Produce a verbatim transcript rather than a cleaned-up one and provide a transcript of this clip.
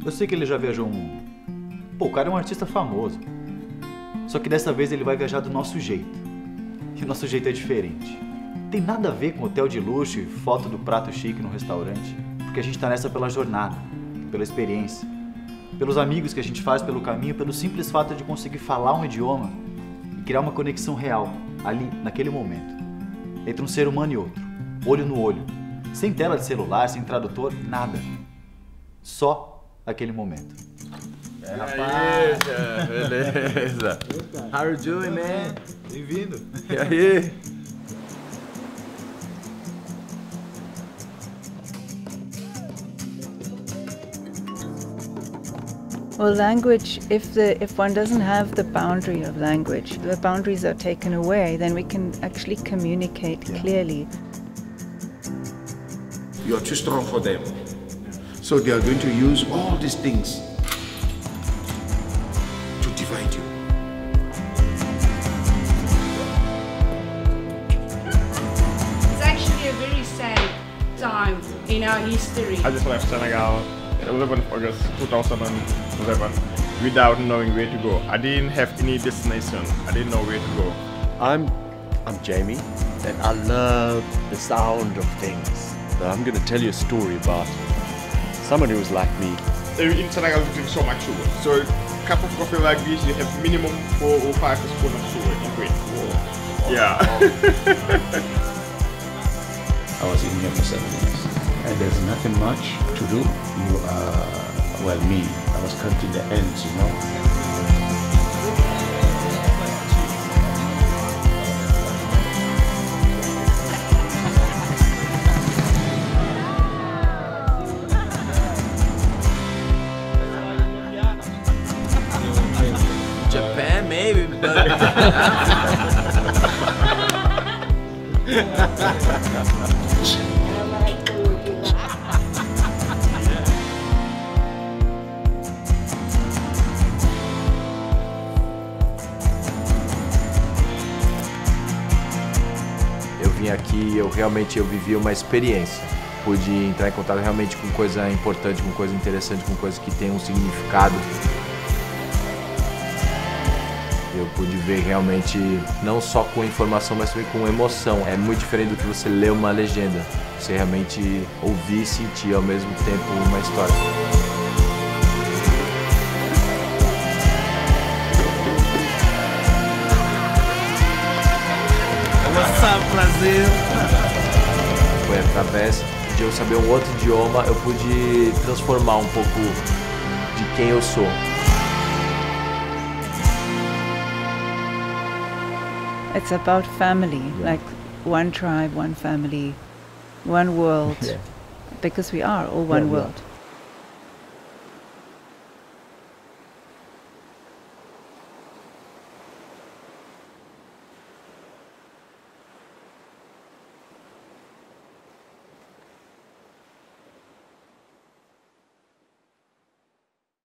Eu sei que ele já viajou um... Pô, o cara é um artista famoso. Só que dessa vez ele vai viajar do nosso jeito. E o nosso jeito é diferente. Tem nada a ver com hotel de luxo e foto do prato chique no restaurante. Porque a gente tá nessa pela jornada, pela experiência, pelos amigos que a gente faz pelo caminho, pelo simples fato de conseguir falar um idioma e criar uma conexão real, ali, naquele momento, entre um ser humano e outro, olho no olho, sem tela de celular, sem tradutor, nada. Só aquele momento. É, rapaz! Beleza! How you doing, man? Bem-vindo! E aí? Well, language, if the if one doesn't have the boundary of language, the boundaries are taken away, then we can actually communicate yeah. clearly. You are too strong for them. So they are going to use all these things to divide you. It's actually a very sad time in our history. I just left Senegal eleventh of August two thousand eleven without knowing where to go. I didn't have any destination. I didn't know where to go. I'm I'm Jamie, and I love the sound of things. But I'm going to tell you a story about someone who was like me. In Senegal we drink so much sugar. So a cup of coffee like this, you have minimum four or five spoons of sugar in it. Yeah. I was in here for seven years. And there's nothing much to do. You are, well, me, I was counting the ends, you know. Japan, maybe, but... Eu vim aqui, eu realmente eu vivi uma experiência. Pude entrar em contato realmente com coisa importante, com coisa interessante, com coisa que tem um significado. Eu pude ver realmente, não só com informação, mas também com emoção. É muito diferente do que você ler uma legenda. Você realmente ouvir e sentir ao mesmo tempo uma história. Brasil! Foi através de eu saber um outro idioma, eu pude transformar um pouco de quem eu sou. It's about family, yeah. like one tribe, one family, one world, yeah. because we are all one yeah, world. Yeah.